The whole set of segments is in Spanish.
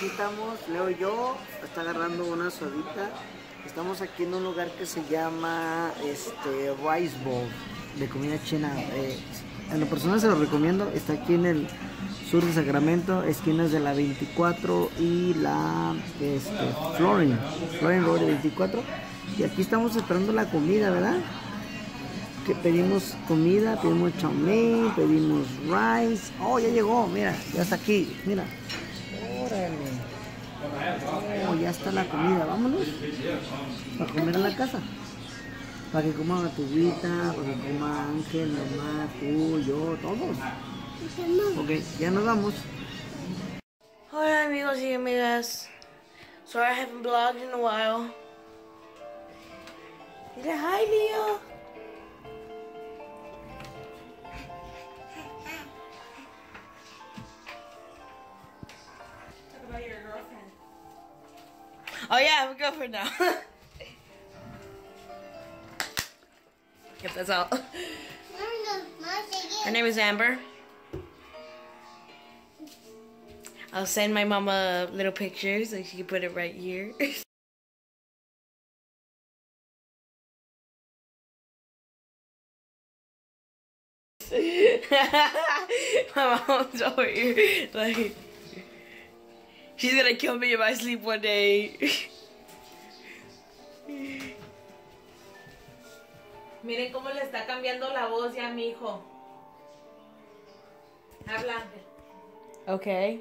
aquí estamos, Leo y yo, está agarrando una sodita. Estamos aquí en un lugar que se llama Rice Bowl, de comida china. En lo personal se lo recomiendo, está aquí en el sur de Sacramento, esquinas de la 24 y la Florence Road 24. Y aquí estamos esperando la comida, ¿verdad? Que pedimos comida, pedimos chow mein, pedimos rice. Oh, ya llegó, mira, ya está aquí, mira. Órale. Oh, ya está la comida, vámonos. Para comer en la casa. Para que coma Gatubita, para que coma Ángel, mamá, tú, yo, todos. Ok, ya nos vamos. Hola amigos y amigas. Sorry I haven't vlogged in a while. Dile hi, Leo. Talk about your girlfriend. Oh yeah, I have a girlfriend now. Yep, that's all. Her name is Amber. I'll send my mama little pictures so she can put it right here. My mom's over here, like, she's gonna kill me if I sleep one day. Miren cómo le está cambiando la voz ya a mi hijo. Habla, Ángel. Okay.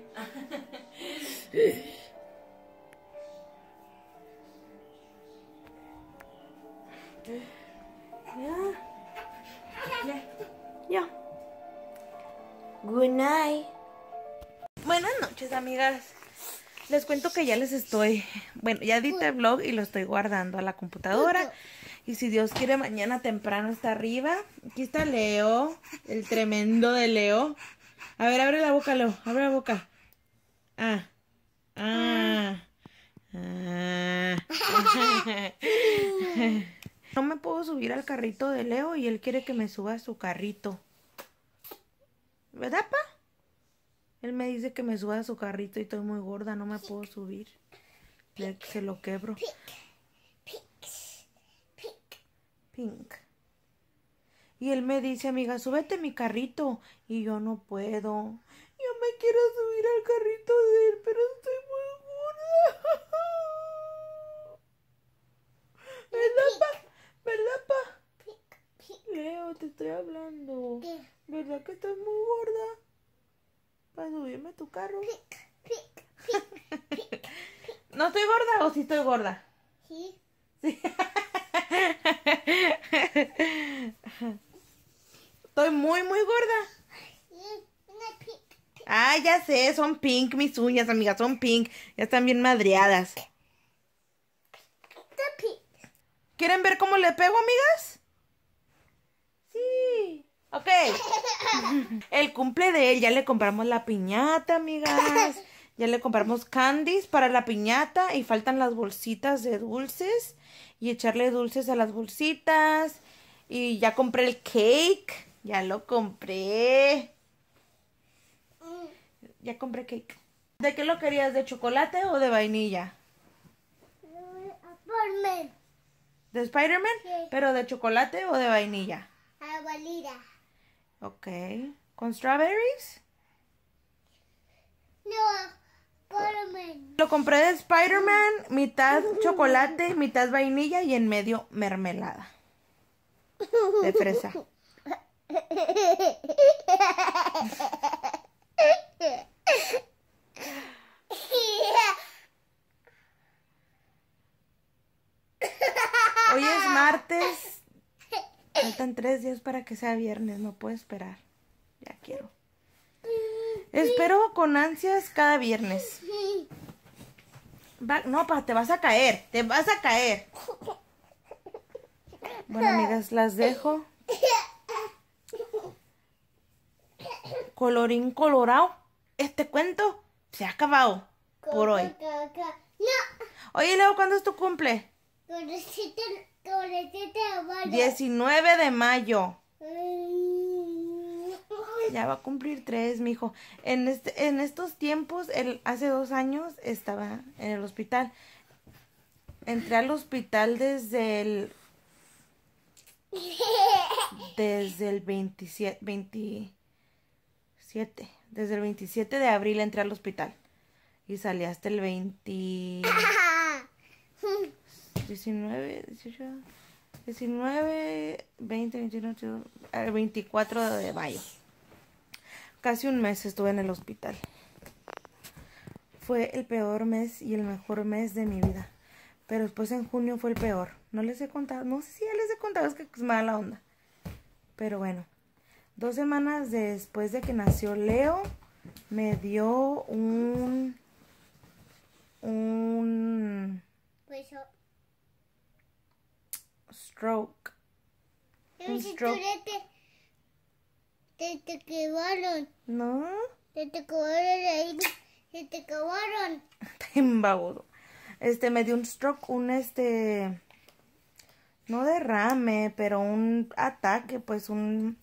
Ya. Good night. Buenas noches, amigas. Les cuento que ya ya edité el vlog y lo estoy guardando a la computadora. Y si Dios quiere, mañana temprano está arriba. Aquí está Leo, el tremendo de Leo. A ver, abre la boca, Leo. Abre la boca. No me puedo subir al carrito de Leo y él quiere que me suba a su carrito. ¿Verdad, pa? Él me dice que me suba a su carrito y estoy muy gorda, no me puedo subir. Se lo quebro. Pink. Y él me dice, amiga, súbete a mi carrito. Y yo no puedo. Yo me quiero subir al carrito de él, pero estoy muy gorda. ¿Verdad, pa? ¿Verdad, pa? Leo, te estoy hablando. ¿Verdad que estoy muy gorda? Para subirme a tu carro. ¿No estoy gorda o sí estoy gorda? Sí. Sí. Estoy muy gorda. Ah, ya sé, son pink mis uñas, amigas, son pink. Ya están bien madreadas. ¿Quieren ver cómo le pego, amigas? Sí. Ok. El cumple de él, ya le compramos la piñata, amigas. Ya le compramos candies para la piñata y faltan las bolsitas de dulces. Y echarle dulces a las bolsitas. Y ya compré el cake. Ya lo compré. Ya compré cake. ¿De qué lo querías? ¿De chocolate o de vainilla? ¿De Spider-Man? Sí. ¿Pero de chocolate o de vainilla? Vainilla. Ok. ¿Con strawberries? No, Spider-Man. Lo compré de Spider-Man, mitad chocolate, mitad vainilla y en medio mermelada. De fresa. Hoy es martes. Faltan 3 días para que sea viernes. No puedo esperar. Ya quiero. Espero con ansias cada viernes. No, pa, te vas a caer. Te vas a caer. Bueno, amigas, las dejo. Colorín colorado. Este cuento se ha acabado por hoy. No. Oye, Leo, ¿cuándo es tu cumple? 19 de mayo. Ya va a cumplir 3, mijo. En estos tiempos, hace 2 años estaba en el hospital. Entré al hospital desde el 27. Desde el 27 de abril entré al hospital. Y salí hasta el 19, 18, 19, 20, 21, 22, el 24 de mayo. Casi un mes estuve en el hospital. Fue el peor mes y el mejor mes de mi vida. Pero después en junio fue el peor. No les he contado, no sé si ya les he contado, es que es mala onda. Pero bueno, 2 semanas después de que nació Leo, me dio un stroke. Un stroke. Te quedaron. ¿No? Te quedaron ahí. Te acabaron. Baboso. Me dio un stroke, no derrame, pero un ataque, pues no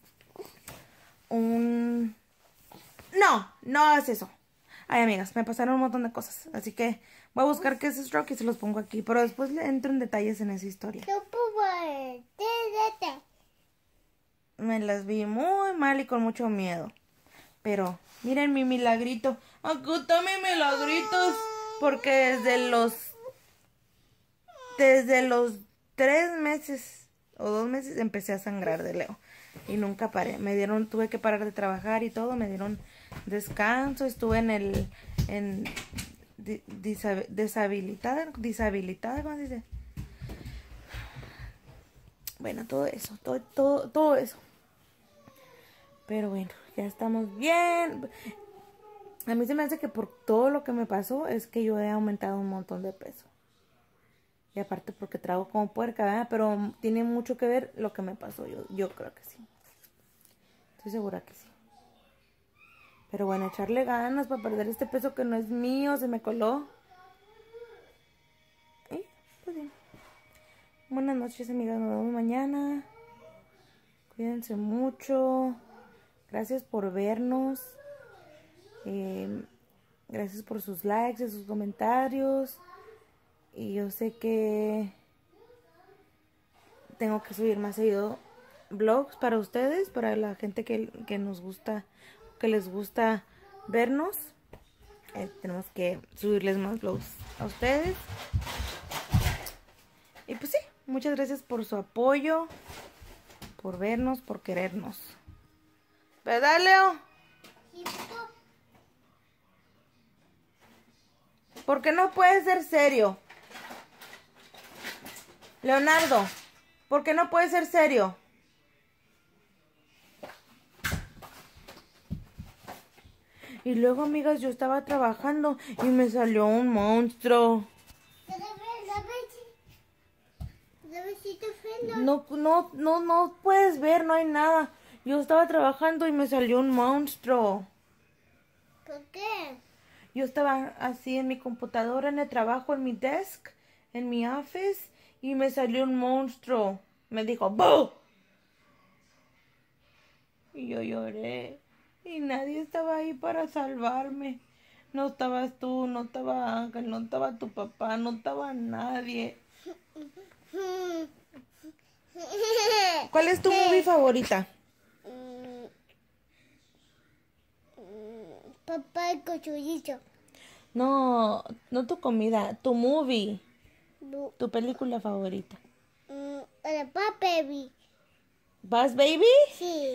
es eso. Ay, amigas, me pasaron un montón de cosas, así que voy a buscar qué es stroke y se los pongo aquí, pero después le entro en detalles en esa historia. Me las vi muy mal y con mucho miedo, pero miren mi milagrito. Aquí están mis milagritos, porque desde los 3 meses o 2 meses empecé a sangrar de Leo y nunca paré. Tuve que parar de trabajar y todo, me dieron descanso, estuve deshabilitada, ¿cómo se dice? Bueno, todo eso, todo eso. Pero bueno, ya estamos bien. A mí se me hace que por todo lo que me pasó es que yo he aumentado un montón de peso. Y aparte porque trago como puerca, ¿verdad? Pero tiene mucho que ver lo que me pasó. Yo creo que sí. Estoy segura que sí. Pero bueno, echarle ganas para perder este peso que no es mío. Se me coló. Pues bien. Buenas noches, amigas. Nos vemos mañana. Cuídense mucho. Gracias por vernos. Gracias por sus likes y sus comentarios. Y yo sé que tengo que subir más seguido vlogs para ustedes, para la gente que nos gusta, que les gusta vernos. Tenemos que subirles más vlogs a ustedes. Y pues sí, muchas gracias por su apoyo, por vernos, por querernos. ¿Verdad, Leo? ¿Por qué no puedes ser serio? Leonardo, ¿por qué no puedes ser serio? Y luego, amigas, yo estaba trabajando y me salió un monstruo. No puedes ver, no hay nada. Yo estaba trabajando y me salió un monstruo. ¿Por qué? Yo estaba así en mi computadora, en el trabajo, en mi desk, en mi office, y me salió un monstruo. Me dijo, ¡boo! Y yo lloré. Y nadie estaba ahí para salvarme. No estabas tú, no estaba Ángel, no estaba tu papá, no estaba nadie. ¿Cuál es tu movie favorita? Papá el cochurito. No tu comida, tu movie. Tu película favorita. Papá baby. ¿Buzz Baby? Sí.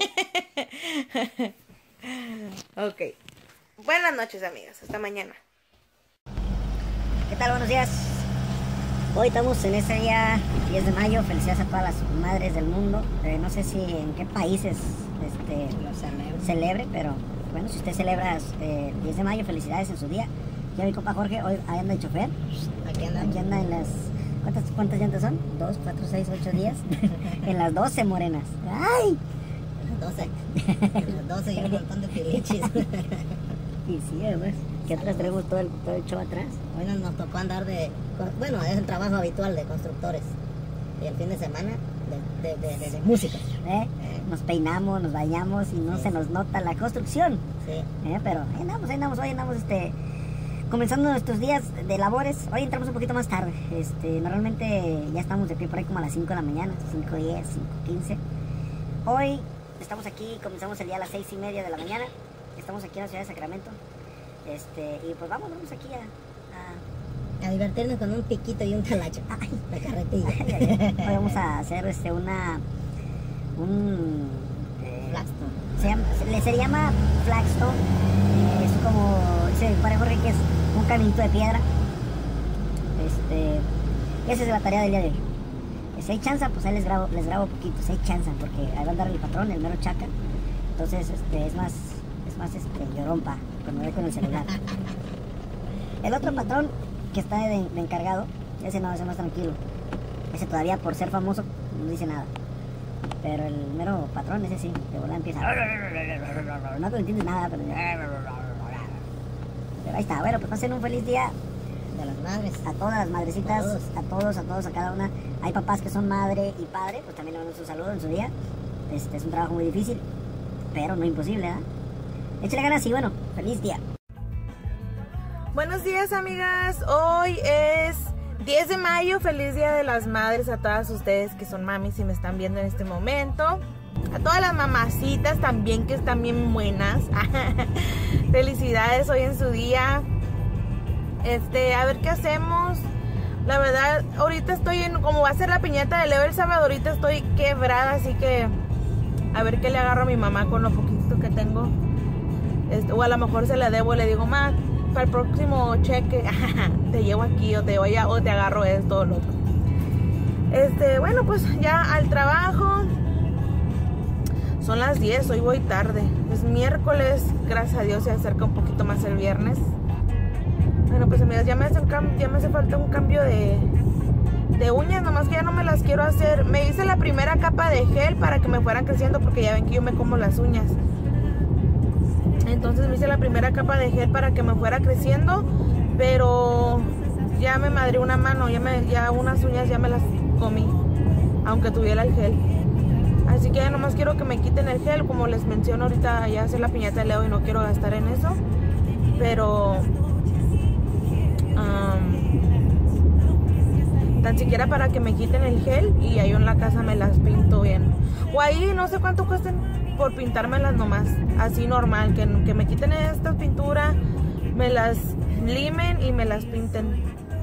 Ok. Buenas noches, amigas. Hasta mañana. ¿Qué tal? Buenos días. Hoy estamos en ese día 10 de mayo. Felicidades a todas las madres del mundo. No sé si en qué países lo celebre, pero bueno, si usted celebra 10 de mayo, felicidades en su día. Ya mi compa Jorge hoy anda de chofer. Aquí anda en las... ¿Cuántas llantas son? 2, 4, 6, 8 días. En las 12 morenas. ¡Ay! En las 12. En las 12 y un montón de pilichis. Y sí, además, que atrás traemos todo el show atrás. Hoy nos tocó andar bueno, es el trabajo habitual de constructores. Y el fin de semana de músicos. Nos peinamos, nos bañamos y no se nos nota la construcción. Sí. Pero ahí andamos, hoy andamos comenzando nuestros días de labores. Hoy entramos un poquito más tarde. Normalmente ya estamos de pie por ahí como a las 5 de la mañana, 5:10, 5:15. Hoy estamos aquí, comenzamos el día a las 6:30 de la mañana. Estamos aquí en la ciudad de Sacramento. Y pues vamos aquí A divertirnos con un piquito y un talacho. Ay, La carretilla. Hoy vamos a hacer Flagstone. se llama Flagstone. Es como, dice mi padre Jorge, que es un caminito de piedra. Esa es la tarea del día de hoy. Si hay chance, pues ahí les grabo poquito. Si hay chance, porque ahí va a andar el patrón, el mero chaca. Entonces, es más llorompa cuando ve con el celular. El otro patrón que está de encargado, ese no es tranquilo. Ese todavía por ser famoso no dice nada. Pero el mero patrón, ese sí, de volar empieza. No te entiendes nada, pero ahí está. Bueno, pues pasen un feliz día. De las madres. A todas las madrecitas, a todos, a cada una. Hay papás que son madre y padre, pues también le mando un saludo en su día. Es un trabajo muy difícil, pero no imposible, ¿eh? Échale ganas y bueno, feliz día. Buenos días, amigas. Hoy es 10 de mayo. Feliz Día de las Madres a todas ustedes que son mamis y me están viendo en este momento. A todas las mamacitas también que están bien buenas. Felicidades hoy en su día. A ver qué hacemos. La verdad, ahorita estoy como va a ser la piñata de Leo el sábado, ahorita estoy quebrada, así que a ver qué le agarro a mi mamá con lo poquito que tengo. O a lo mejor se la debo, le digo, ma, para el próximo cheque te llevo aquí o te agarro esto o lo otro. Bueno, pues ya al trabajo. Son las 10, hoy voy tarde. Es miércoles, gracias a Dios se acerca un poquito más el viernes. Bueno, pues amigas, ya me hace falta un cambio de uñas, nomás que ya no me las quiero hacer. Me hice la primera capa de gel para que me fueran creciendo, porque ya ven que yo me como las uñas. Entonces me hice la primera capa de gel para que me fuera creciendo, pero ya me madré una mano, ya unas uñas ya me las comí, aunque tuviera el gel. Así que ya nomás quiero que me quiten el gel, como les menciono ahorita, ya hacer la piñata de Leo y no quiero gastar en eso. Pero tan siquiera para que me quiten el gel y ahí en la casa me las pinto bien. O ahí no sé cuánto cuesten por pintármelas nomás, así normal, que me quiten esta pintura, me las limen y me las pinten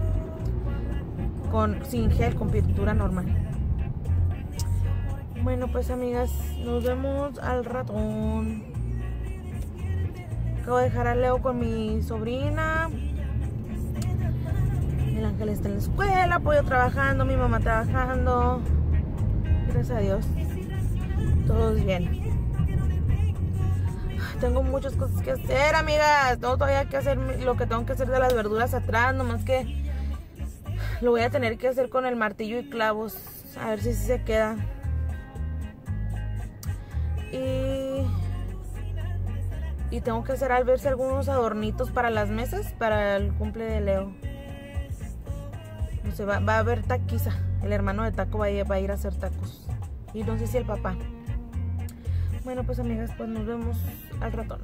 sin gel, con pintura normal. Bueno, pues amigas, nos vemos al ratón. Acabo de dejar a Leo con mi sobrina. El Ángel está en la escuela, Pollo trabajando, mi mamá trabajando. Gracias a Dios, todos bien. Tengo muchas cosas que hacer, amigas. Tengo todavía que hacer lo que tengo que hacer de las verduras atrás, nomás que lo voy a tener que hacer con el martillo y clavos. A ver si se queda. Y tengo que hacer al verse algunos adornitos para las mesas, para el cumple de Leo. No sé, va a haber taquiza. El hermano de Taco va a ir a hacer tacos. Y no sé si el papá. Bueno, pues amigas, pues nos vemos al ratón.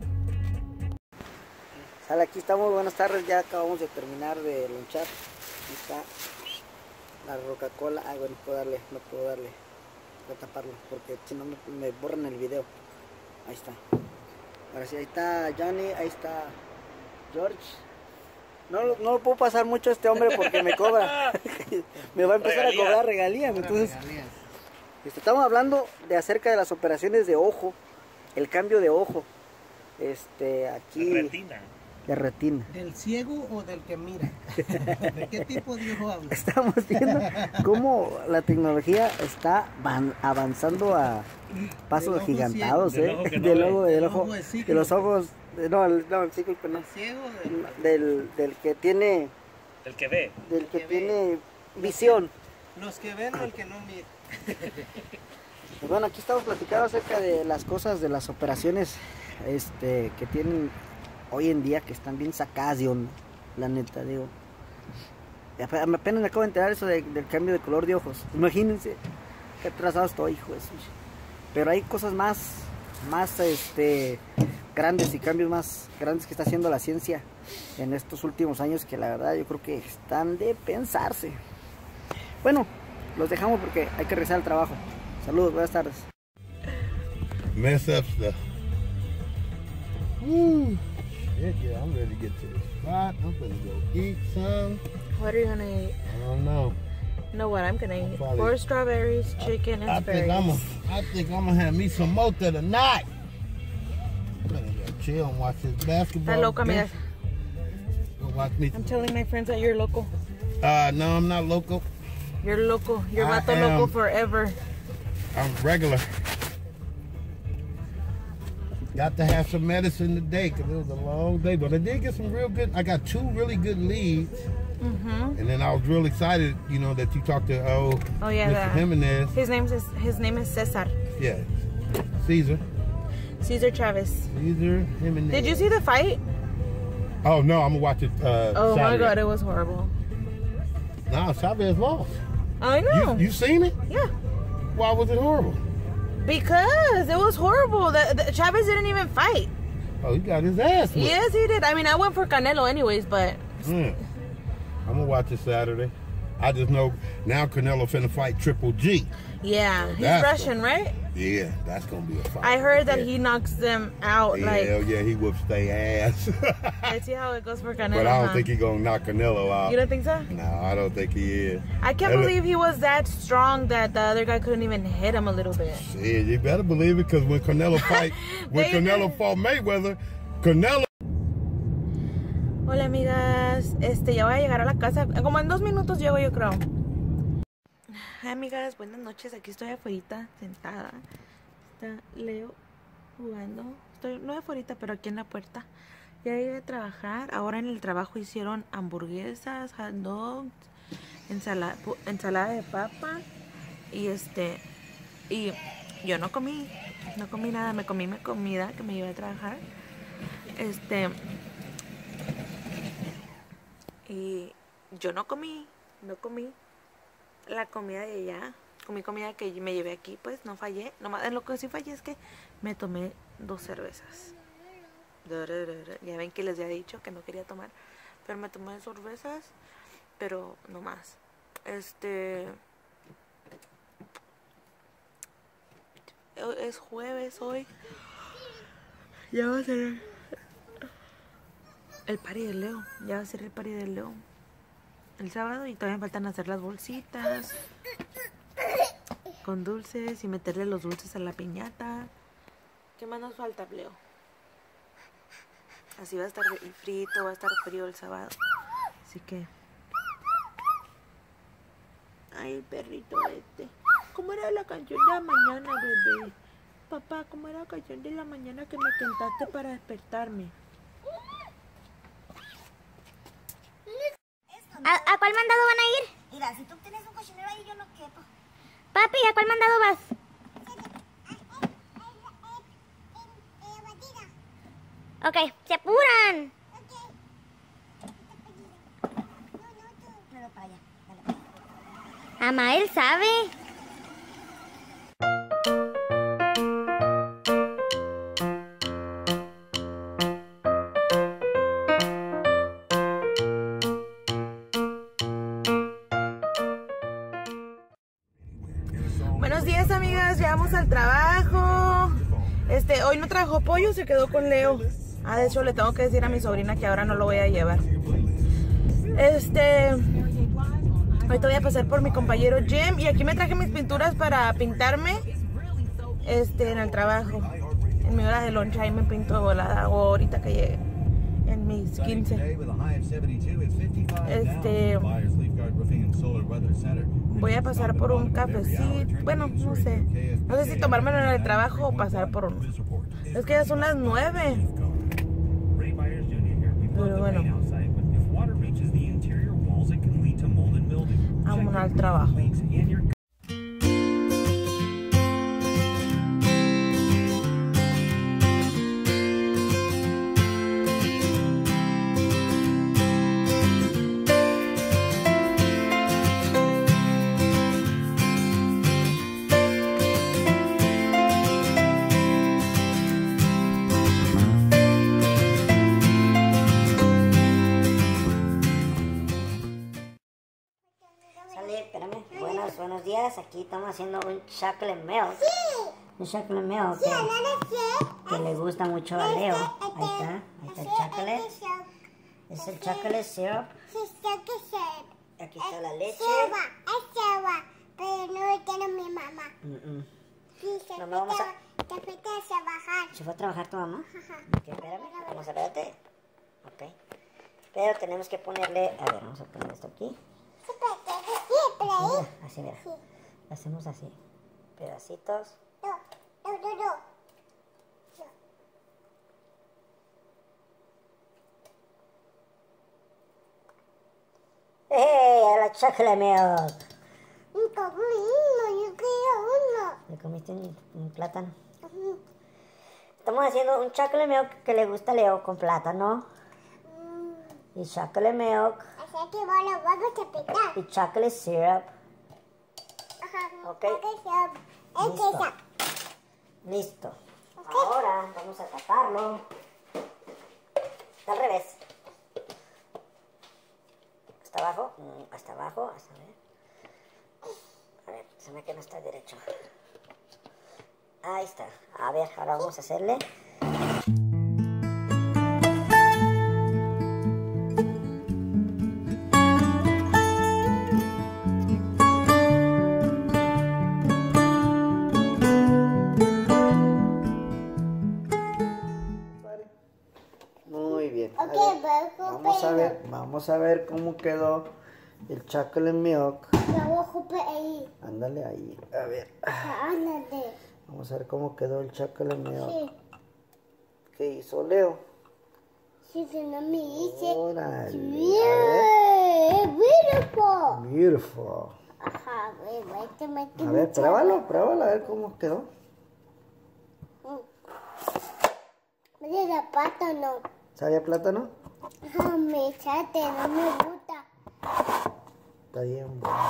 Sale, aquí estamos, buenas tardes, ya acabamos de terminar de lonchar. Aquí está la Coca-Cola. Ay, bueno, no puedo darle, voy a taparlo, porque si no me borran el video. Ahí está. Ahora sí, ahí está Johnny, ahí está George. No lo puedo pasar mucho a este hombre porque me cobra. Me va a empezar a cobrar regalías. Entonces, estamos hablando acerca de las operaciones de ojo, el cambio de ojo. Aquí. De retina. ¿Del ciego o del que mira? ¿De qué tipo de ojo habla? Estamos viendo cómo la tecnología está avanzando a pasos agigantados, de los ojos, disculpe, no. ¿El ciego? Del que tiene. Del que ve. Del que tiene visión. Los que ven o el que no mira. Pues bueno, aquí estamos platicando acerca de las cosas, de las operaciones que tienen hoy en día, que están bien sacadas de onda, la neta, digo. Apenas me acabo de enterar eso del cambio de color de ojos. Imagínense, qué atrasado estoy, hijo de sushi. Pero hay cosas más grandes y cambios más grandes que está haciendo la ciencia en estos últimos años que la verdad yo creo que están de pensarse. Bueno, los dejamos porque hay que regresar al trabajo. Saludos, buenas tardes. Mess up stuff. Woo. Shit, yeah, I'm ready to get to the spot. I'm gonna go eat some. What are you gonna eat? I don't know. Know what I'm gonna eat? Probably- 4 strawberries, chicken, and I think I'm gonna have me some more tonight. I'm gonna go chill and watch this basketball. Está loco, amigas. Go watch me. I'm telling my friends that you're loco. No, I'm not local. You're loco. You're I vato loco am. forever. I'm regular. Got to have some medicine today because it was a long day, but I did get some real good. I got 2 really good leads, and then I was real excited, you know, that you talked to Oh yeah, Mr. Jimenez. his name is Cesar. Yeah, Caesar Chavez. Caesar Jimenez. Did you see the fight? Oh no, I'm gonna watch it. Oh my Saturday. god, it was horrible. No, Chavez lost. I know. You seen it? Yeah. Why was it horrible? Because it was horrible. The Chavez didn't even fight. Oh, he got his ass whipped. Yes, he did. I mean, I went for Canelo anyways, but I'm gonna watch it Saturday. I just know now Canelo finna fight Triple G. yeah, he's That's Russian, right? Yeah, that's gonna be a fight. I heard that Yeah. he knocks them out. Hell yeah, he whoops their ass. Let's see how it goes for Canelo. But I don't huh? think he's gonna knock Canelo out. You don't think so? No, I don't think he is. I can't That- believe he was that strong that the other guy couldn't even hit him a little bit. Shit, you better believe it, because when Canelo fought Mayweather, Canelo. Hola amigas, ya voy a llegar a la casa, como en 2 minutos llego yo creo. Ay, amigas, buenas noches, aquí estoy afuera sentada. Está Leo jugando, no afuera pero aquí en la puerta. Ya llegué a trabajar, ahora en el trabajo hicieron hamburguesas, hot dogs, ensalada de papa y y yo no comí nada, me comí mi comida que me llevé a trabajar. Y yo no comí la comida de allá, comí comida que me llevé aquí, pues no fallé. Nomás en lo que sí fallé es que me tomé 2 cervezas. Ya ven que les había dicho que no quería tomar, pero me tomé 2 cervezas, pero no más. Es jueves hoy. Ya va a ser el party del Leo. Ya va a ser el party del Leo el sábado y todavía me faltan hacer las bolsitas con dulces y meterle los dulces a la piñata. ¿Qué más nos falta, Leo? Así va a estar frito, va a estar frío el sábado. Así que... Ay, el perrito ¿Cómo era la canción de la mañana, bebé? Papá, ¿cómo era la canción de la mañana que me cantaste para despertarme? ¿A cuál mandado van a ir? Mira, si tú tienes un cochinero ahí, yo no quepo. Papi, ¿a cuál mandado vas? Ok, se apuran. Pero para allá, dale. Amael sabe. Buenos días, amigas, llegamos al trabajo. Hoy no trajo pollo, se quedó con Leo. De hecho le tengo que decir a mi sobrina que ahora no lo voy a llevar. Ahorita voy a pasar por mi compañero Jim y aquí me traje mis pinturas para pintarme en el trabajo. En mi hora de lunch ahí me pinto de volada o ahorita que llegue en mis 15. Voy a pasar por un cafecito. Bueno, no sé. No sé si tomármelo en el trabajo o pasar por uno. Es que ya son las 9. Pero bueno. Vámonos al trabajo. espérame. Buenos días. Aquí estamos haciendo un chocolate milk. Un chocolate milk que le gusta mucho a Leo. Ahí está el chocolate. Es el chocolate syrup. Aquí está la leche. Pero no tiene mi mamá. No me vamos a... ¿Se fue a trabajar tu mamá? Ok, espérame. Vamos a verte. Ok. Pero tenemos que ponerle... A ver, vamos a poner esto aquí. Mira, así, mira. Lo hacemos así. Pedacitos. ¡Hey! ¡A la chocolate milk! Yo quiero uno. ¿Le comiste un plátano? Estamos haciendo un chocolate milk que le gusta a Leo con plátano. Y chocolate milk. Así que lo vamos a picar. Y chocolate syrup. Ok. Listo. Listo. Ahora vamos a taparlo. Está al revés. ¿Hasta abajo? Hasta abajo. Hasta ver. A ver, se me que no está derecho. Ahí está. A ver, ahora vamos a hacerle. Muy bien. A ver, vamos a ver cómo quedó el chocolate milk. Ándale ahí. A ver. Vamos a ver cómo quedó el chocolate milk. ¿Qué hizo Leo? Órale. Beautiful. A ver, pruébalo, a ver cómo quedó. ¿Sabía plátano? No me chate, no me gusta. Está bien bueno.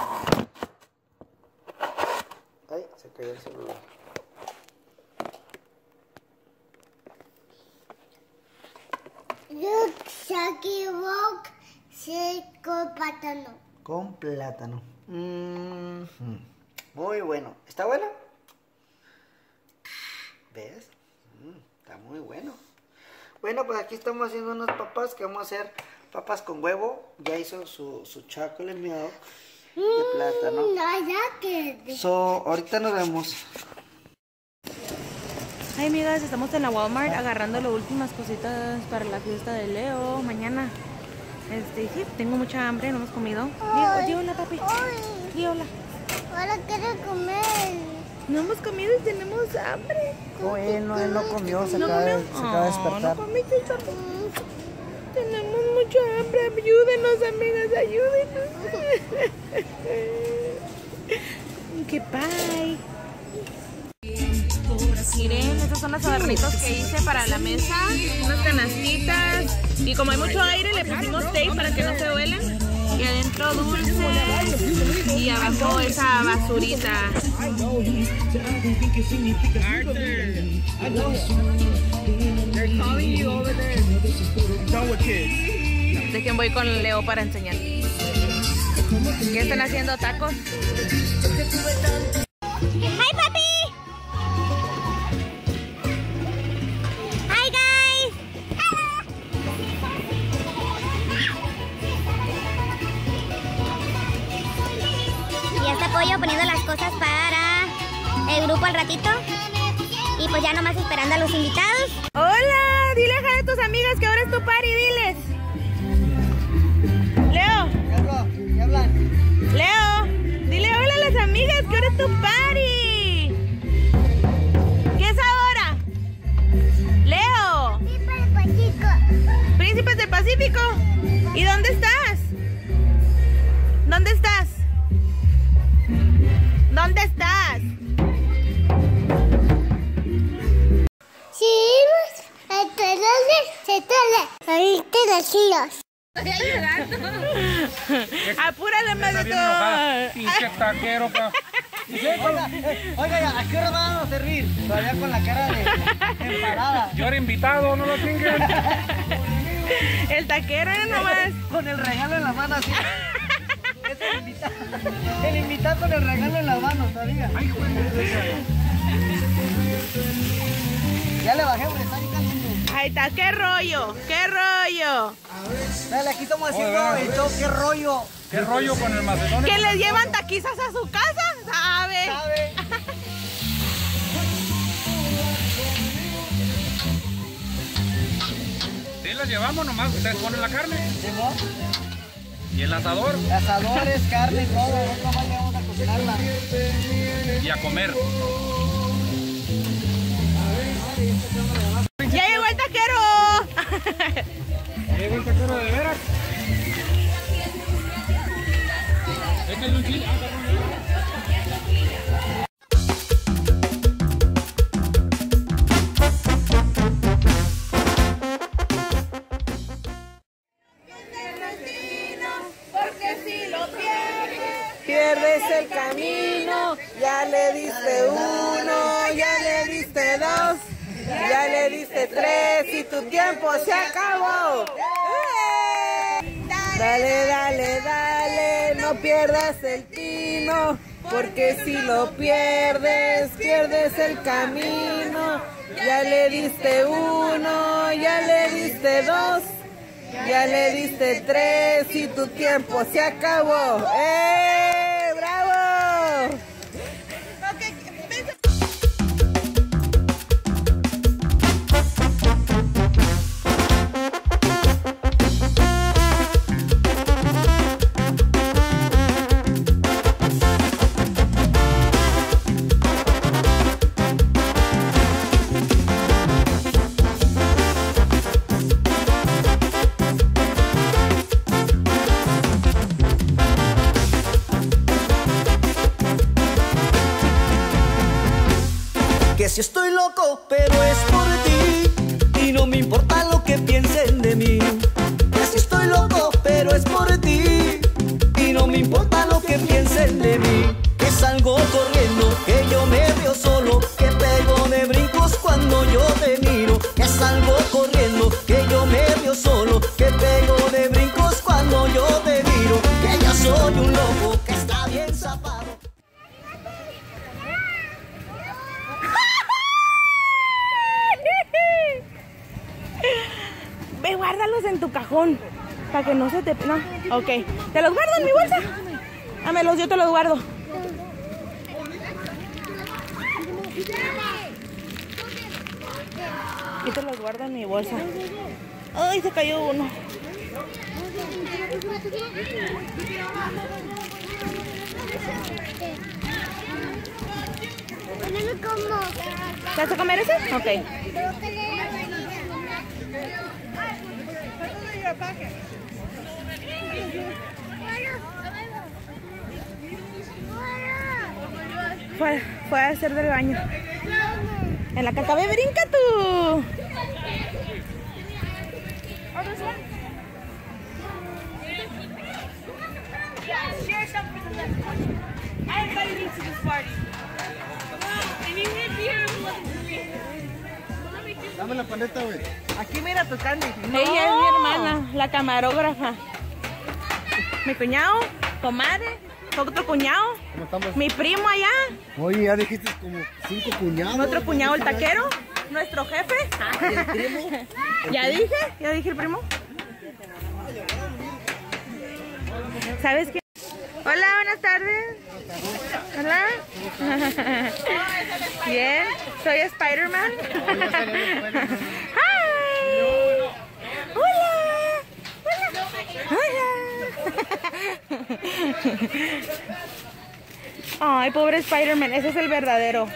Ay, se cayó el celular. Look, Shaggy Rock, con plátano. Con plátano. Muy bueno. ¿Está bueno? ¿Ves? Está muy bueno. Bueno, pues aquí estamos haciendo unas papas que vamos a hacer papas con huevo. Ya hizo su chocolate milk de plátano. Ahorita nos vemos. Ay, amigas, estamos en la Walmart agarrando las últimas cositas para la fiesta de Leo mañana. Sí, tengo mucha hambre, no hemos comido. Di hola, papi. Di hola. Ahora quiero comer. No hemos comido y tenemos hambre. Él no comió, se ¿No acaba de comió? despertar. No comiste, papi. Tenemos mucha hambre. Ayúdenos, amigas, ayúdenos. ¡Qué bye! Miren, estos son los adornitos que hice para la mesa. Unas canastitas. Y como hay mucho aire, le pusimos tape para que no se huelen. Y adentro dulces. Y abajo esa basurita. Dejen, voy con Leo para enseñar. ¿Qué están haciendo, tacos? ¡Hi, papi! ¡Hi, guys! Y ya está Pollo poniendo las cosas para el grupo al ratito. Y pues ya nomás esperando a los invitados. ¡Hola! Dile a tus amigas que ahora es tu party, diles. Leo. ¿Qué hablan? Leo, dile hola a las amigas que ahora es tu party. ¿Qué es ahora? Leo. Príncipes del Pacífico. ¿Y dónde estás? ¿Dónde estás? ¿Dónde estás? Sí, ahí te los tiros. Apúrale, madre. Pinche taquero, pa. Oiga, ¿a qué hora van a servir? Todavía con la cara de emparada. Yo era invitado, no lo chinguen. El taquero era nomás. Con el regalo en la mano así. Es el invitado. El invitado con el regalo en las manos, ¿sabía? Ya le bajé, hombre, está bien caliente. Ahí está, qué rollo, qué rollo. Dale, aquí estamos haciendo el show, qué rollo. ¿Qué rollo con el macedonio? ¿Que les llevan taquizas a su casa? ¿Sabe? ¿Sabe? Sí, las llevamos nomás, ustedes ponen la carne. ¿Llegó? Y el asador. Asadores, carne, todo. Nunca más vamos a cocinarla. Y a comer. ¡Ya llegó el taquero! Llegó el taquero de veras. Échale un chile. Pierdes el camino, ya le diste uno, ya le diste dos, ya le diste tres y tu tiempo se acabó. Dale, dale, dale, no pierdas el tino, porque si lo pierdes, pierdes el camino. Ya le diste uno, ya le diste dos, ya le diste tres y tu tiempo se acabó. ¡Eh! ¡Bravo! Que si estoy loco, pero es por ti, y no me importa lo que piensen de mí. Que si estoy loco, pero es por ti, y no me importa lo que piensen de mí. Que salgo corriendo, que yo me veo solo, que pego de brincos cuando yo te miro. Que salgo corriendo, que yo me veo solo, que pego de brincos cuando yo te miro. Que yo soy un loco que está bien zapado. Ve, guárdalos en tu cajón, para que no se te... No, ok. ¿Te los guardo en mi bolsa? Dámelos, yo te los guardo. Yo te los guardo en mi bolsa. Ay, se cayó uno. ¿Te vas a comer ese? Ok. Fue a hacer del baño. En la caca, ve, brinca tú. Dame la paleta, güey. Aquí mira tu Candy. Ella es mi hermana, la camarógrafa. Mi cuñado, comadre, otro cuñado, ¿Cómo estamos? mi primo allá, Oye, ya dijiste como 5 cuñados. nuestro cuñado el taquero, nuestro jefe. ¿El primo? Ya dije el primo. ¿Sabes qué? Hola, buenas tardes. Hola. Bien, soy Spider-Man. Hi. Hola. Hola. Ay, pobre Spider-Man, ese es el verdadero.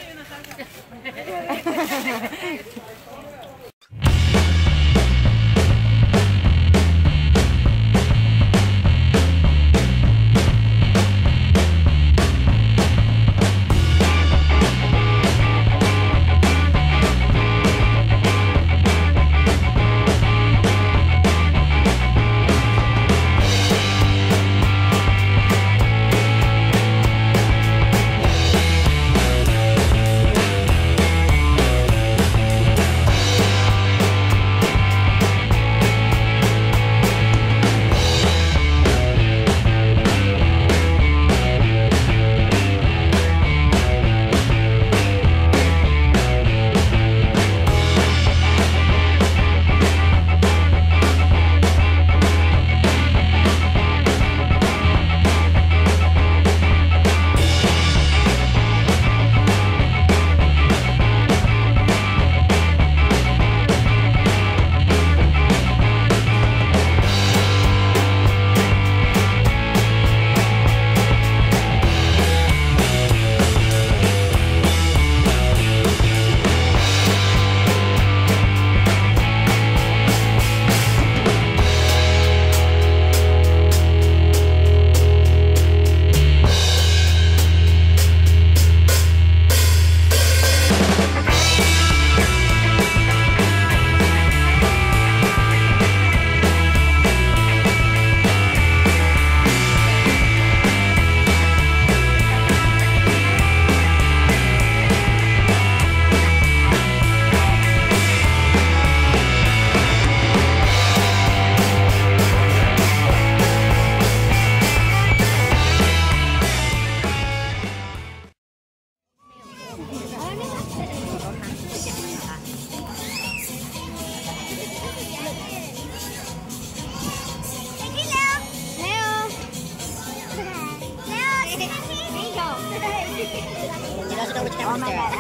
Oh my God,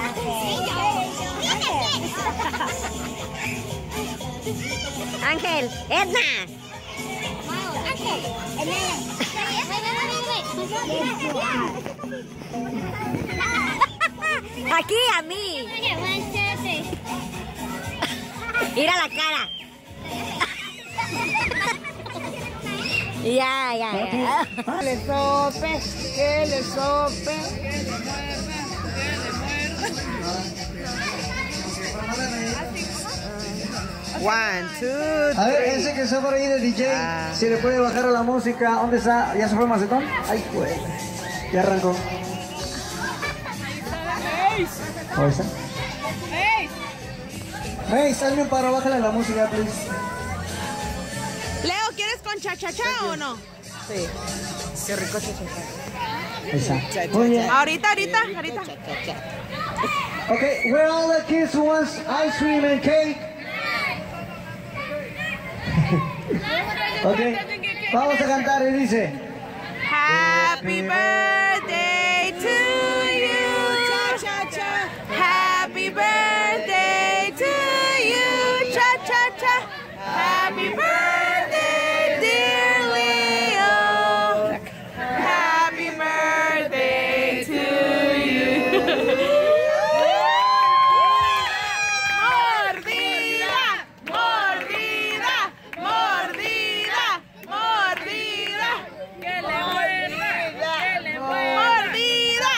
Ángel, Edna. Aquí a mí. Mira la cara. Ya. Que le sope, que le sope. One, two, A ver, ese que está por ahí de DJ, si le puede bajar a la música. ¿Dónde está? ¿Ya se fue Macetón? Ay, pues. Ya arrancó. ¿Dónde está? Hey, salme para bájale la música, please. Leo, ¿quieres con cha-cha-cha o no? Sí. Qué rico cha-cha-cha. Exacto. Muy bien. Ahorita. Okay, where all the kids who wants ice cream and cake? Okay, vamos a cantar y dice Happy birthday to you, cha-cha-cha. Happy birthday to you, cha-cha-cha. Happy birthday, dear Leo. Happy birthday to you. Mordida. Que le mordida.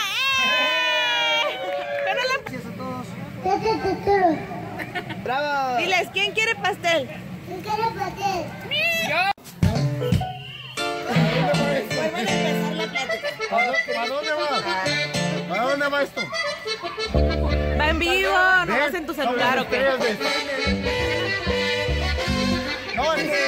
¡Bravo! Diles, ¿quién quiere pastel? ¿Para dónde va? ¿Para dónde va esto? Va en vivo, no vas en tu celular, ¿o qué? No, es que...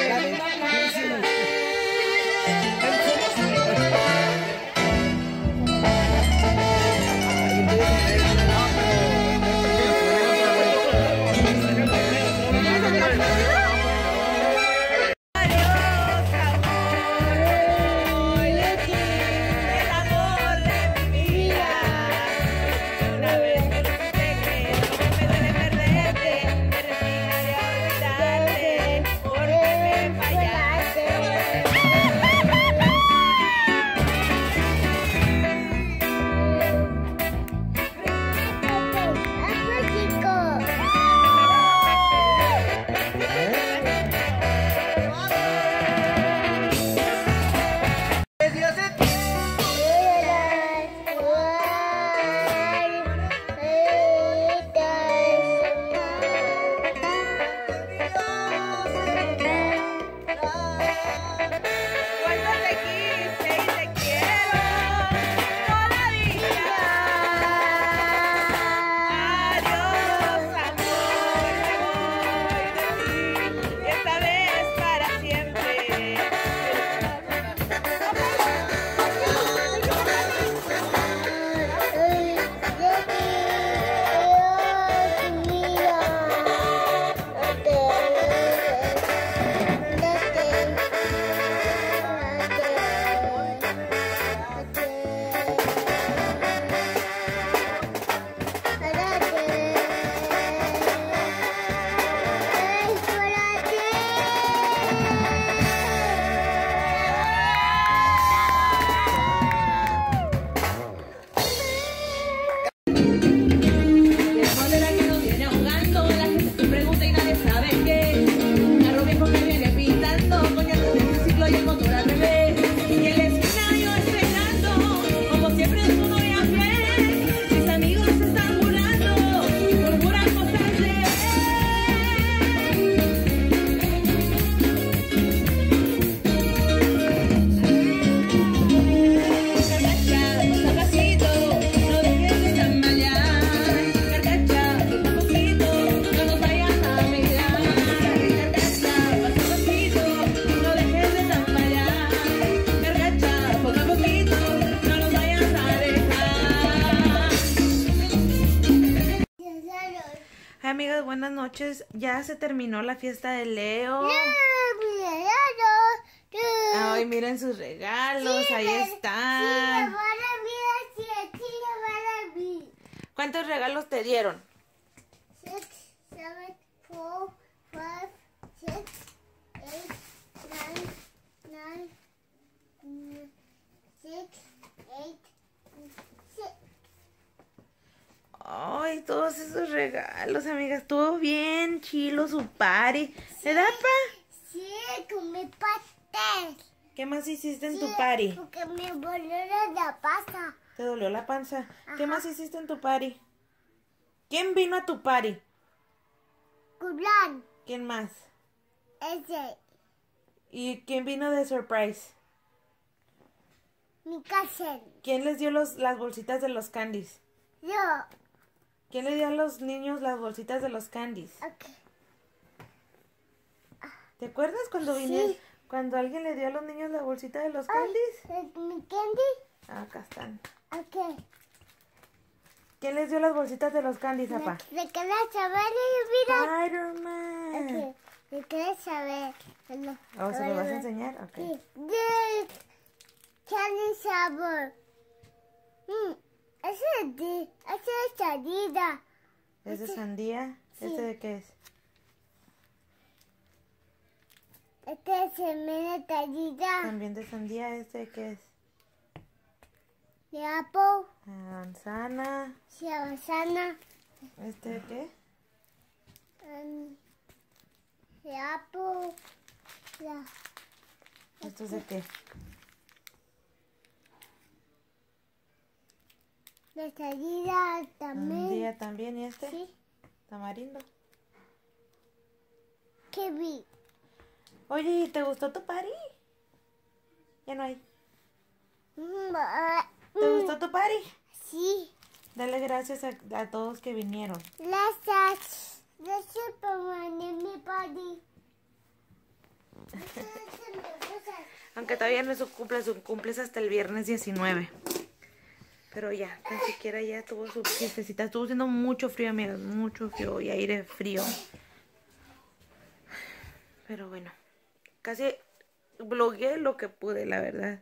Amigas, buenas noches. Ya se terminó la fiesta de Leo. Ay, miren sus regalos, ahí están. ¿Cuántos regalos te dieron? 6, 7, 4, 5, 6, 8, 9, 9, 6, 8, 6. Ay, todos esos regalos, amigas. Estuvo bien chilo su party. ¿Verdad, pa? Sí, comí pastel. ¿Qué más hiciste en tu party? Porque me volvió la pasta. ¿Te dolió la panza? ¿Qué Ajá. más hiciste en tu party? ¿Quién vino a tu party? Culán. ¿Quién más? Ese. ¿Y quién vino de surprise? Mi casa. ¿Quién les dio las bolsitas de los candies? Yo. ¿Quién le dio a los niños las bolsitas de los candies? Ok. ¿Te acuerdas cuando vinieron? Cuando alguien le dio a los niños la bolsita de los candies? Mi candy. Ah, acá están. Ok. ¿Quién les dio las bolsitas de los candies, papá? ¿Me quieres saber, mira? Spider-Man. Ok. ¿Me quieres saber? No. ¿O se lo vas a enseñar? Ok. Sí. De candy sabor. Ese es salida. ¿Es de sandía? Sí. ¿Este de qué es? Este es semana salida. También de sandía. ¿Este de qué es? De apple. Manzana. Sí, manzana. ¿Este de qué? De apple. Ya. ¿Esto es de qué? De salida también. Sandía también. ¿Y este? Sí. Tamarindo. ¿Qué vi? Oye, ¿te gustó tu party? Ya no hay. ¿Te gustó tu party? Sí. Dale gracias a todos que vinieron. Gracias. Gracias por venir mi party. Aunque todavía no es su cumples hasta el viernes 19. Pero ya, tan siquiera ya tuvo su fiestecita. Estuvo haciendo mucho frío, amigas. Mucho frío y aire frío. Pero bueno, casi blogueé lo que pude, la verdad.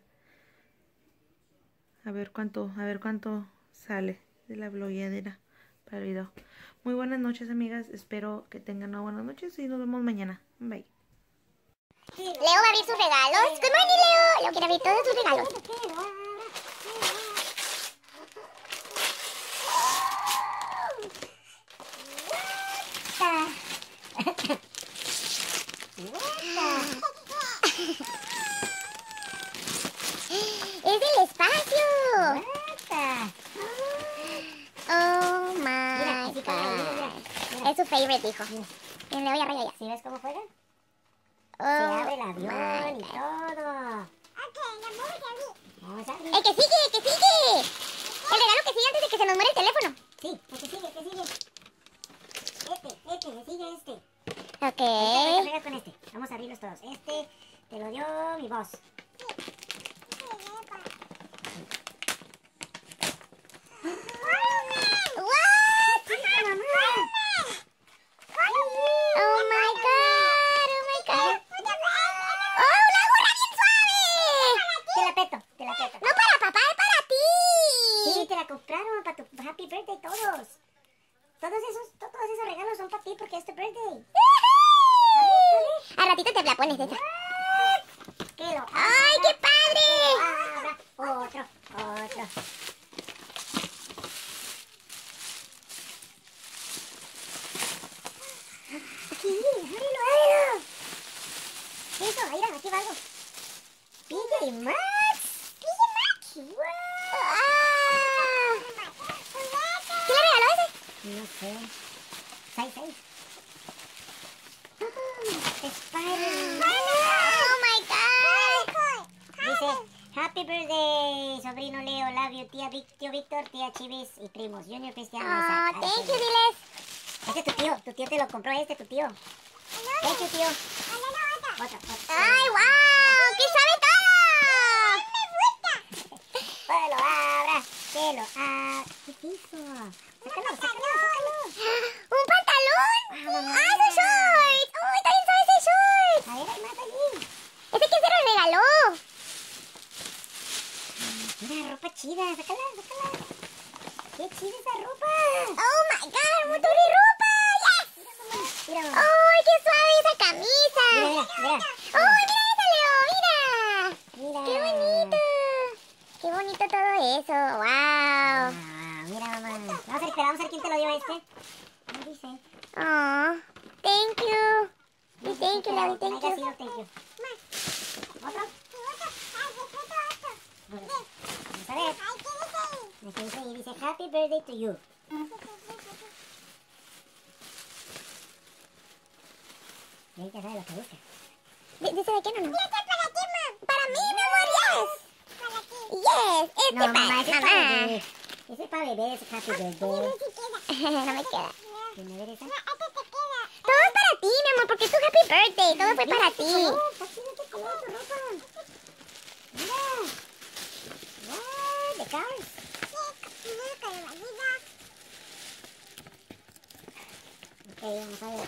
A ver cuánto sale de la blogueadera para el video. Muy buenas noches, amigas. Espero que tengan una buena noche y nos vemos mañana. Bye. Leo va a abrir sus regalos. Good morning, Leo. Leo quiere abrir todos sus regalos. ¡Es del espacio! Oh my God. Es su favorite, hijo. Y Leo ya raya ya. ¿Sí ves cómo juega? Oh, Se abre el avión my y God. todo. Vamos a abrir. ¡El que sigue! ¡El que sigue! El regalo que sigue antes de que se nos muera el teléfono. Sí, el que sigue, el que sigue. Le sigue este. Ok. Pega con este. Vamos a abrirlos todos. Este te lo dio mi voz. What? Oh my God. Oh my God. ¡Oh, una gorra bien suave! Te la peto, te la peto. No para papá, es para ti. Sí, te la compraron para tu happy birthday todos. Todos esos regalos son para ti porque es tu birthday. Al ratito te la pones esa. Que lo ¡Ay, qué padre! abra. Otro. Sí, ábrelo. Eso, mira, aquí va algo. PJ Masks. PJ Masks. ¡Ah! ¿Quién le regaló ese? No sé. 6. Spider-Man. Oh my God. Dice, happy birthday, sobrino Leo, love you, tío Víctor, tía Chivis y primos, Junior Cristiano. Oh, thank you, diles. Este es tu tío te lo compró tu tío. Thank you, tío. Otro. ¡Ay, wow! ¡Que sabe todo! Que lo abra. ¿Qué es eso? Sácalo. ¡Un pantalón! ¡Ah, esos shorts! ¡Uy, también sabe ese short! A ver, hay más allí. ¿Ese quién se lo regaló? Mira, ropa chida, sácala. ¡Qué chida esa ropa! Oh my god, un montón de ropa. Yes. Mira, mamá. ¡Ay, qué suave esa camisa! Mira, mira. ¡Ay, mira esa, Leo! ¡Mira! Mira. ¡Qué bonito! ¡Qué bonito todo eso! ¡Wow! Ah, mira, mamá. Vamos a ver quién te lo dio este. ¿Qué dice? Oh, thank you. Sí, thank you, Leo, thank Haya you. sido thank you. ¿Otro? Vamos a ver. Y dice Happy Birthday to you. Y ahí ya sabe lo que busca. ¿Dice de qué no? Para mí, mi amor, yes. Yes, No, mamá, ese es para bebé. Ese es para bebé, ese Happy Birthday. No me queda. ¿Tiene ver esa? Todo es para ti, mi amor, porque es tu happy birthday. Todo fue para ti. Está chido este color, tu ropa. Mira. What? The cars. Ok, vamos a ver.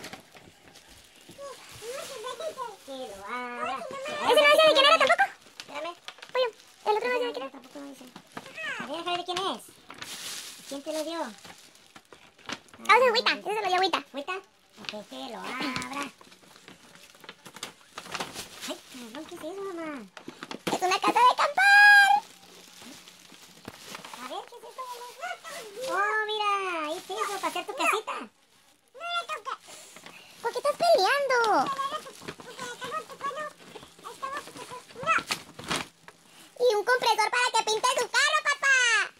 Que lo abra. ¿Ese no dice de quién era tampoco? Espérame. Oye, el otro no dice de quién era. Tampoco no dice. A ver, déjame ver quién es. ¿Quién te lo dio? Ah, ese es Wita. Ese se lo dio Wita. ¿Fuita? Ok, que lo abra. Ay, cabrón, ¿qué es eso, mamá? Es una casa de acampar. A ver, ¿qué es esto, mamá? Oh, mira, ahí es eso, para hacer tu casita. ¿Por qué estás peleando? Y un compresor para que pinte su carro, papá.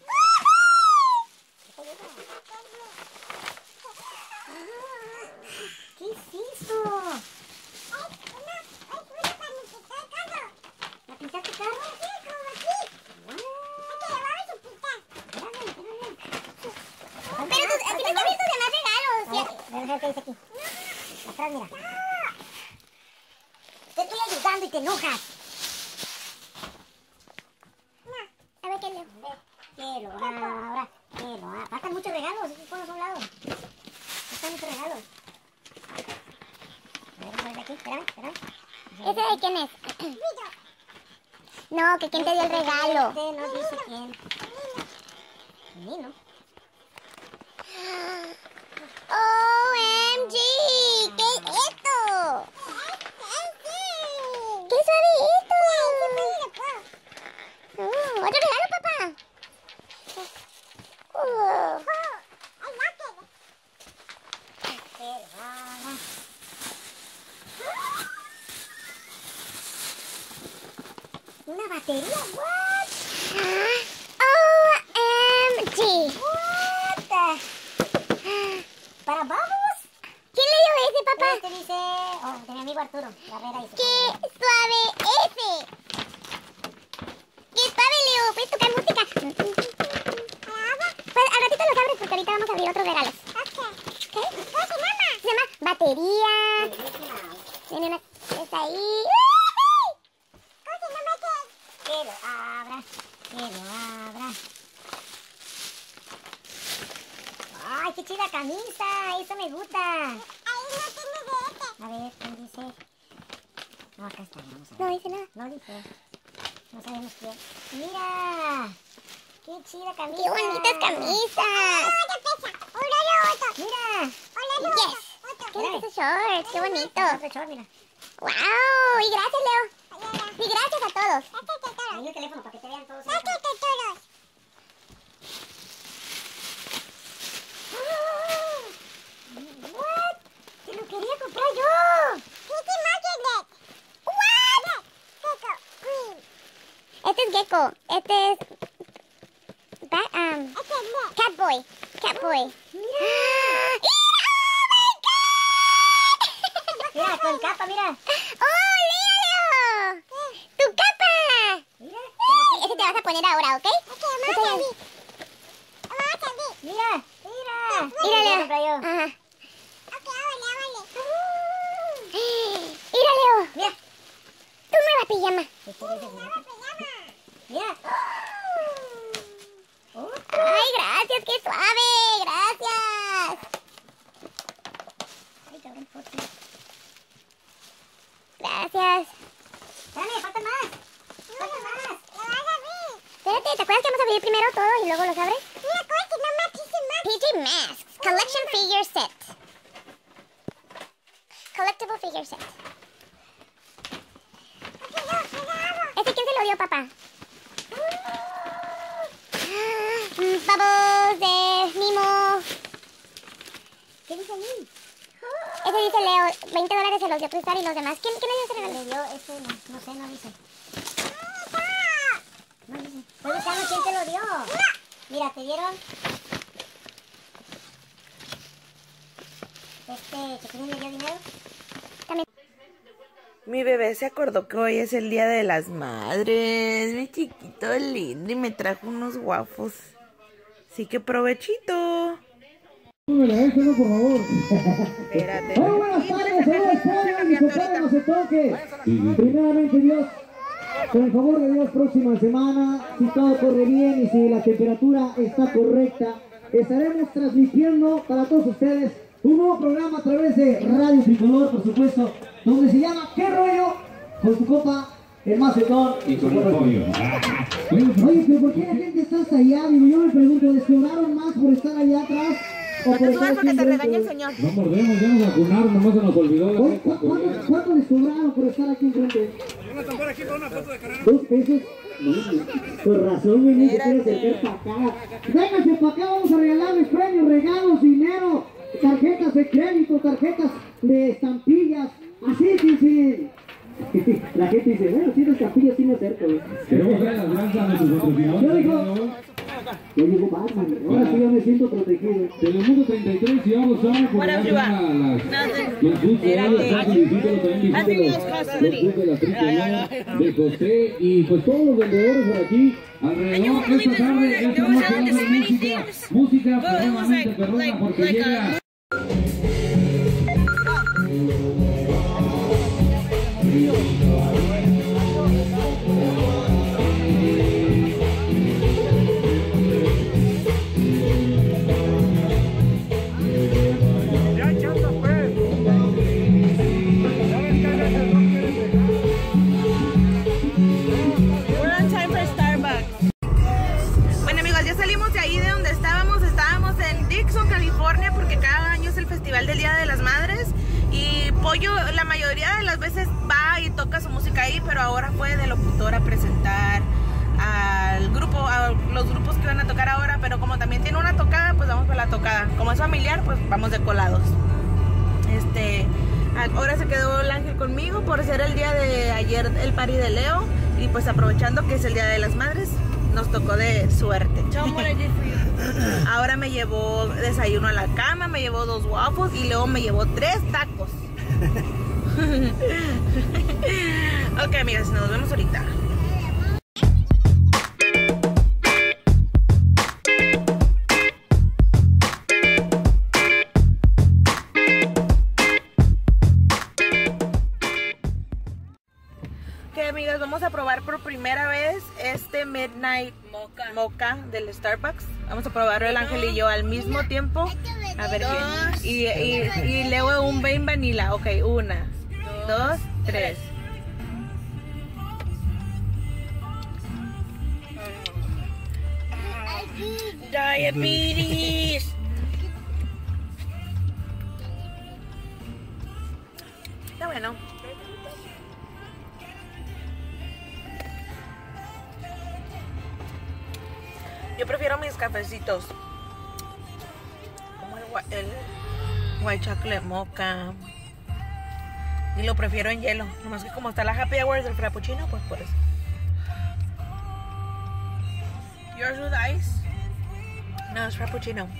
¿Qué es eso? ¿La pintaste carro? Pero tú tienes que abrir tus demás regalos. A ver qué dice aquí. Atrás, mira. Te estoy ayudando y te enojas. A ver qué leo. Que lo abra, que lo abra. Faltan muchos regalos, ponlos a un lado. Faltan muchos regalos. A ver, vamos a ver aquí, espérame. ¿Ese de quién es? No, que quién te dio el regalo. Este no dice quién. Ni, ¿no? OMG, ¿qué es esto? ¿Qué suave esto? ¿Otro regalo, papá? Que lo abra. Una batería, what? OMG. What? ¿Para Bubbles? ¿Quién le dio ese, papá? Este dice... Oh, de mi amigo Arturo. Barrera dice. ¡Qué suave ese! ¡Qué suave, Leo! ¿Puedes tocar música? Pues al ratito los abres porque ahorita vamos a abrir otros regalos. ¿Qué? ¿Cómo se llama? Se llama batería. Tiene una cosa ahí. Que lo abra. Que lo abra. ¡Ay, qué chida camisa! ¡Eso me gusta! A ver, ¿quién dice? No, acá está, vamos a ver. No dice nada. No dice. No sabemos quién. ¡Mira! ¡Qué chida camisa! ¡Qué bonitas camisas! ¡Mira! ¡Yes! ¡Qué bonitos shorts! ¡Qué bonito! Otro short, mira. ¡Wow! Y gracias, Leo. Y gracias a todos. Ahí el teléfono para que te vean todos. What? ¡Te lo quería comprar yo! Este es Gecko. Este es... Catboy. Catboy. ¡Mira! Mira, con capa, mira. ¡Oh, Leo! ¡Tu capa! Mira. Ese te vas a poner ahora, ¿ok? Mira. Mira. Mira, Leo. Yo. Ajá. Mira, Leo. Mira. Tu nueva pijama. Mira. Ay, gracias, qué suave. Gracias. Ay, cabrón, foto. Gracias. Espérame, falta más. Falta más. Espérate, ¿te acuerdas que vamos a abrir primero todo y luego los abres? Mira, ¿cómo se llama masks. Collection figure set. Collectible figure set. ¿Este quién se lo dio, papá? Bubbles de Mimo. ¿Qué dice ahí? Ese dice Leo, $20 se los dio a prestar y los demás. ¿Quién le dio ese regalo? Le dio ese, no sé, no dice. No dice. Estoy buscando quién te lo dio. Mira, te dieron. ¿Que quién le dio dinero? Mi bebé se acordó que hoy es el Día de las Madres. Mi chiquito lindo y me trajo unos waffles. Así que provechito. Eso no, por favor. Espérate. Muy buenas tardes, señores. Pongan y separen, no se toque. Primeramente, Dios, con el favor de Dios, próxima semana, si todo corre bien y si la temperatura está correcta, estaremos transmitiendo para todos ustedes un nuevo programa a través de Radio Tricolor, por supuesto, donde se llama ¿Qué rollo? Con su compa, el Macetón. Y con el pollo. Oye, pero ¿por qué la gente está hasta allá? Digo, yo me pregunto, ¿les cobraron más por estar allá atrás? No te subas porque te regaña el señor. No mordemos, ya nos vacunaron, nomás se nos olvidó la neta. ¿Cuánto les cobraron por estar aquí enfrente? Una tambora aquí para una foto de carrera. ¿2 pesos? Por razón, güey, no se quiere acercar para acá. Vénganse para acá, vamos a regalarles premios, regalos, dinero, tarjetas de crédito, tarjetas de estampillas. Así, sí. La gente dice, bueno, si eres estampillas, sí me acerco, güey. Queremos ver las lanzas de sus patrocinadores. Yo digo, ya llegó Batman, ahora sí ya me siento protegido. Telemundo 33 y vamos a por allá los bus de las de José y pues todos los vendedores por aquí alrededor. Esta tarde, esta noche va a haber música perrona porque llega. Del Día de las Madres y Pollo la mayoría de las veces va y toca su música ahí, pero ahora fue de locutor a presentar al grupo, a los grupos que van a tocar ahora, pero como también tiene una tocada, pues vamos para la tocada. Como es familiar, pues vamos de colados. Ahora se quedó el ángel conmigo por ser el día de ayer el party de Leo y pues aprovechando que es el Día de las Madres, nos tocó de suerte. Ahora me llevó desayuno a la cama, me llevó 2 waffles y luego me llevó 3 tacos. Ok, amigas, nos vemos ahorita. Amigas, vamos a probar por primera vez este Midnight Mocha del Starbucks. Vamos a probarlo el ángel y yo al mismo tiempo. A ver qué. Y luego un Bain Vanilla. Ok, 1, 2, 3. Diabetes. Está bueno. Yo prefiero mis cafecitos, como el white chocolate mocha, y lo prefiero en hielo, nomás que como está la happy hour del frappuccino, pues por eso. Yours with ice? No, es frappuccino.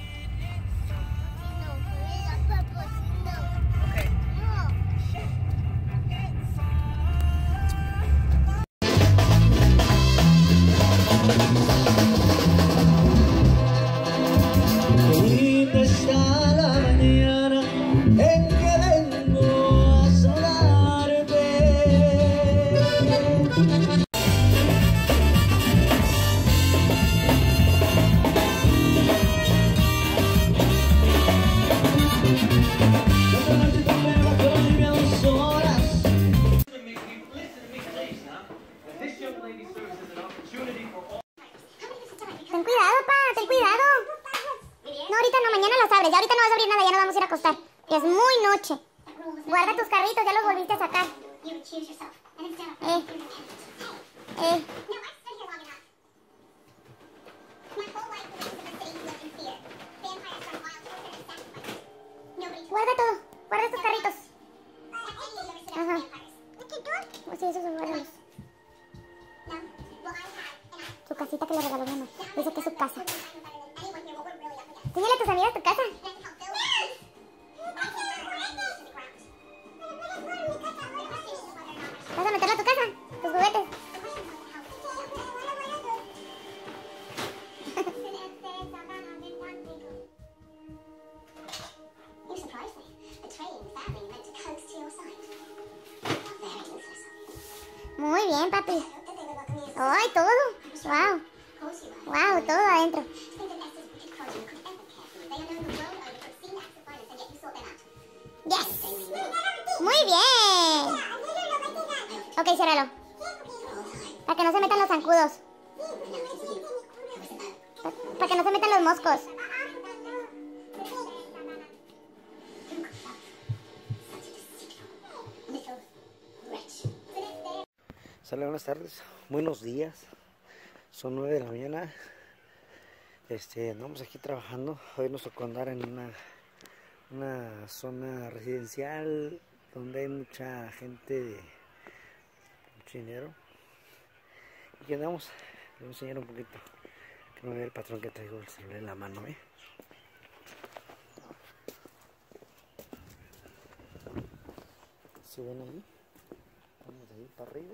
Okay. Linda está la mañana en que vengo a saludarte. culpables. Ya ahorita no vas a abrir nada, ya nos vamos a ir a acostar. Es muy noche. Guarda tus carritos, ya los volviste a sacar. Guarda todo, guarda tus carritos. Ajá. Sí, esos son guardados. Su casita que le regaló mi mamá. Dice que es su casa. Enséñale a tus amigas tu casa. ¿Vas a meterla a tu casa? Tus juguetes. Muy bien, papi. ¡Ay, todo! ¡Wow! ¡Wow! Todo adentro. ¡Yes! ¡Muy bien! Ok, ciérralo. Para que no se metan los zancudos. Para que no se metan los moscos. Sale, buenas tardes, buenos días. Son 9 de la mañana. Andamos aquí trabajando. Hoy nos tocó andar en una zona residencial donde hay mucha gente de mucho dinero. Y aquí andamos. Les voy a enseñar un poquito. Que no vea el patrón que traigo el celular en la mano, ¿Se ven ahí? Vamos de ahí para arriba.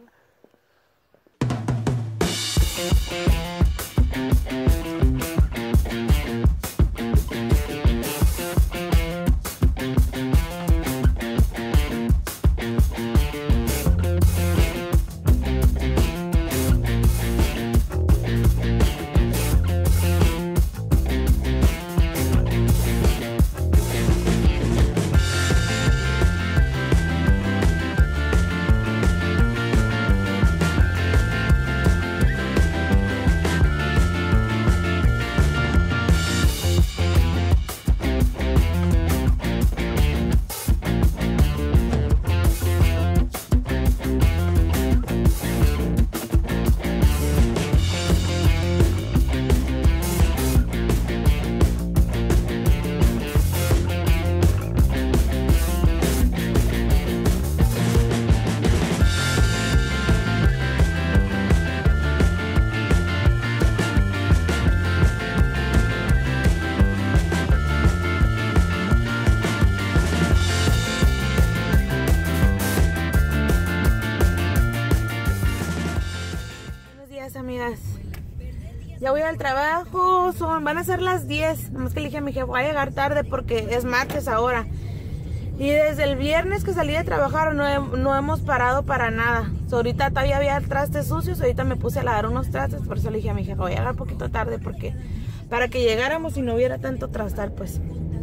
Amigas, ya voy al trabajo, van a ser las 10, nomás que le dije a mi jefe, voy a llegar tarde porque es martes ahora. Y desde el viernes que salí de trabajar no hemos parado para nada. Ahorita todavía había trastes sucios, ahorita me puse a lavar unos trastes, por eso le dije a mi jefe, voy a llegar un poquito tarde porque para que llegáramos y no hubiera tanto trastar, pues.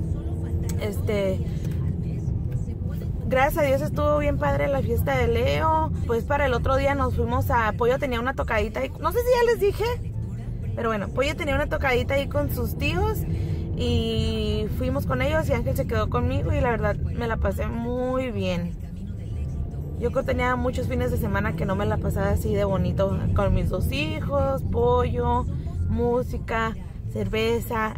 Gracias a Dios estuvo bien padre la fiesta de Leo. Pues para el otro día nos fuimos a... Pollo tenía una tocadita ahí. No sé si ya les dije. Pero bueno, Pollo tenía una tocadita ahí con sus tíos. Y fuimos con ellos y Ángel se quedó conmigo. Y la verdad me la pasé muy bien. Yo creo que tenía muchos fines de semana que no me la pasaba así de bonito. Con mis 2 hijos, Pollo, música, cerveza.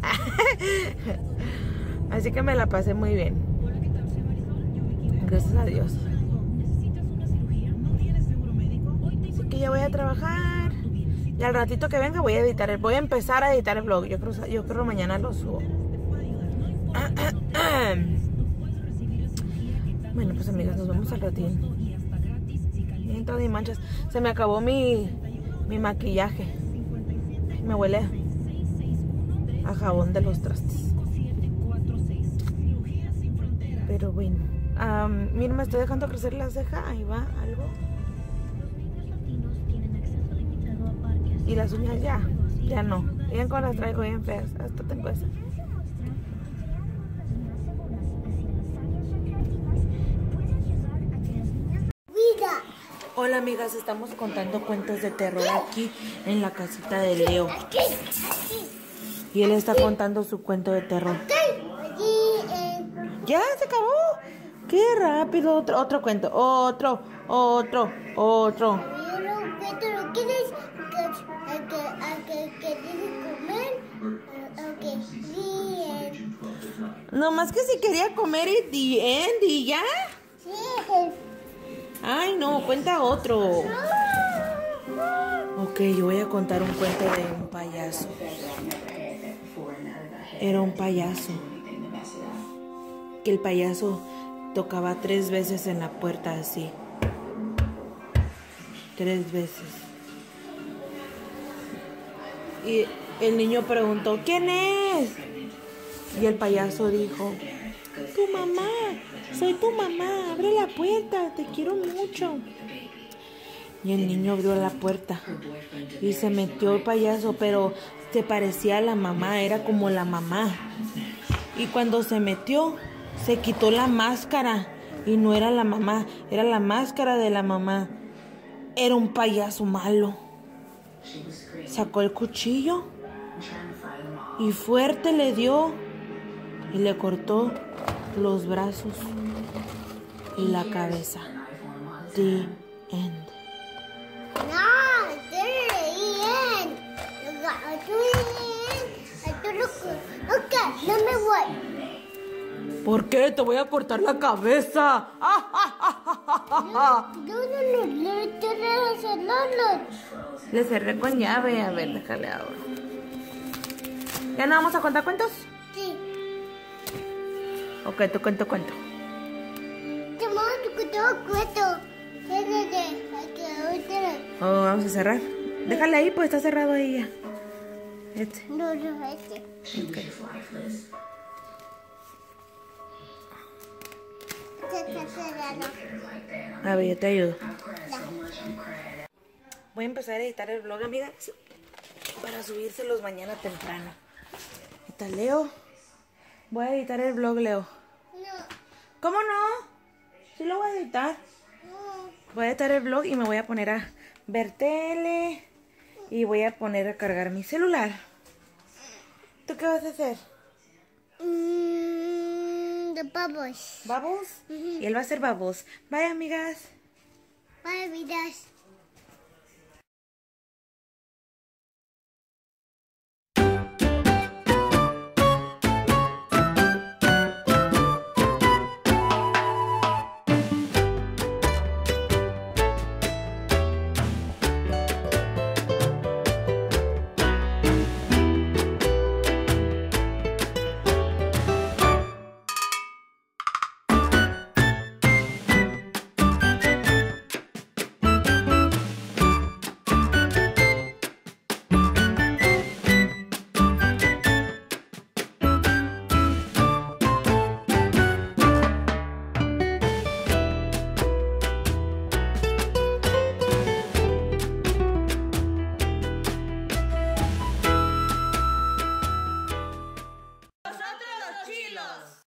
Así que me la pasé muy bien. Gracias a Dios. Así que ya voy a trabajar. Y al ratito que venga voy a editar. Voy a empezar a editar el vlog. Yo creo mañana lo subo. Bueno, pues amigas, nos vemos al ratito. Miren todas mis manchas. Se me acabó mi maquillaje. Me huele a jabón de los trastes. Pero bueno. Miren, me estoy dejando crecer la ceja. Ahí va, algo. Y las uñas ya no. Miren cómo las traigo bien feas. Hasta tengo esa. Hola amigas, estamos contando cuentos de terror aquí en la casita de Leo. Y él está contando su cuento de terror. ¿Ya se acabó? ¡Qué rápido! Otro cuento. Otro. ¿Pero quieres que comer? Ok, bien. No más que si quería comer y ya. Sí. Ay, no, cuenta otro. Ok, yo voy a contar un cuento de un payaso. Era un payaso. Que el payaso tocaba 3 veces en la puerta así. 3 veces. Y el niño preguntó, ¿quién es? Y el payaso dijo, tu mamá, soy tu mamá, abre la puerta, te quiero mucho. Y el niño abrió la puerta y se metió el payaso, pero se parecía a la mamá, era como la mamá. Y cuando se metió, se quitó la máscara y no era la mamá, era la máscara de la mamá. Era un payaso malo. Sacó el cuchillo y fuerte le dio y le cortó los brazos y la cabeza. The end. No, no me voy. ¿Por qué? Te voy a cortar la cabeza. Le cerré con llave. A ver, déjale ahora. ¿Ya no vamos a contar cuentos? Sí. Ok, tu cuento. Oh, vamos a cerrar. Déjale ahí, pues está cerrado ahí ya. No, este. Okay. A ver, yo te ayudo. Voy a empezar a editar el vlog, amigas, para subírselos mañana temprano. ¿Está Leo? Voy a editar el vlog, Leo. No. ¿Cómo no? Sí lo voy a editar. Voy a editar el vlog y me voy a poner a ver tele. Y voy a poner a cargar mi celular. ¿Tú qué vas a hacer? The bubbles. ¿Bubbles? Y él va a hacer bubbles. Bye, amigas. Bye, amigas.